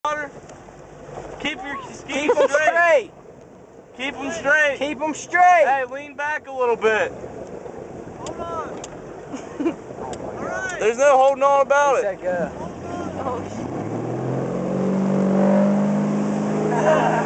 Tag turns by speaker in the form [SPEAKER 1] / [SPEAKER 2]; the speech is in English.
[SPEAKER 1] water. Keep them straight. Keep them straight.
[SPEAKER 2] Keep them straight.
[SPEAKER 1] Hey, lean back a little bit.
[SPEAKER 3] Hold on. All right.
[SPEAKER 1] There's no holding on about it.
[SPEAKER 2] Go.
[SPEAKER 3] Hold on.
[SPEAKER 2] Oh,